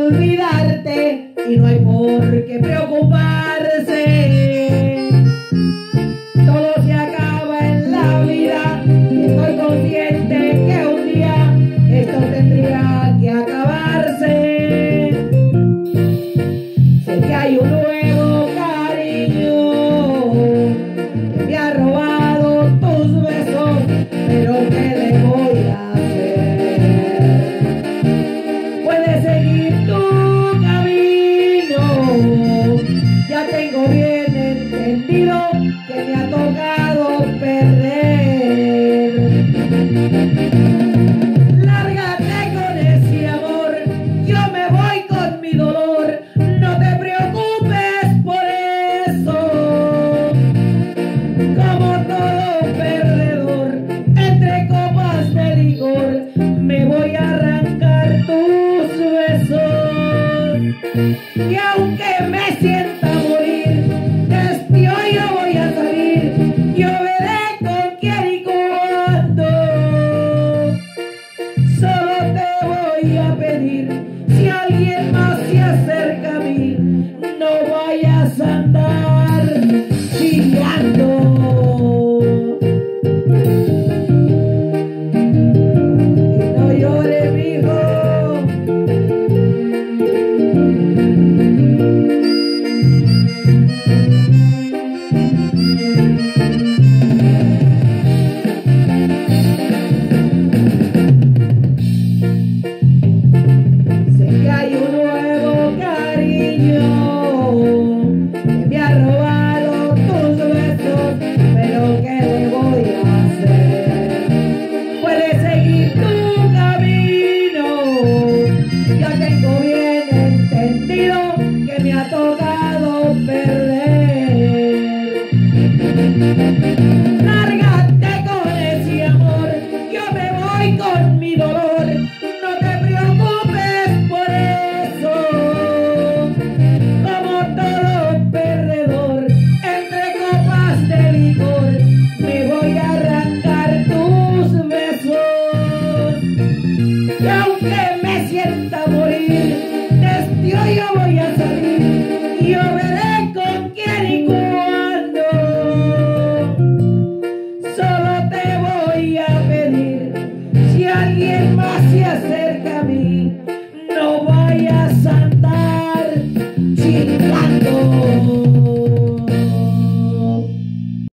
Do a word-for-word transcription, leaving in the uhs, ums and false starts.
olvidarte y no hay por qué preocuparse. Todo se acaba en la vida y estoy consciente que un día esto tendría que acabarse. Sé que hay un nuevo cariño que me ha robado tus besos, pero ¿qué le voy a hacer? Puedes seguir tu camino, ya tengo bien entendido que me ha tocado perder. Lárgate con ese amor, yo me voy con mi dolor, no te preocupes por eso. Como todo perdedor, entre copas de licor, me voy a arrancar tus besos. Y aunque me sienta morir, desde hoy yo voy a salir, yo veré con quién y cuándo. Solo te voy a pedir, si alguien más se acerca a mí, no vayas a andar chillando. Y no llores, mijo. Sé que hay un nuevo cariño que me ha robado tus besos, pero ¿qué le voy a hacer? Puedes seguir tu camino, ya tengo bien entendido que me ha tocado perder. Lárgate con ese amor, yo me voy con mi dolor, no te preocupes por eso. Como todo perdedor, entre copas de licor, me voy a arrancar tus besos. Y aunque me sienta morir, desde hoy yo voy a salir, y yo veré con quién y cuándo. Solo te voy a pedir, si alguien más se acerca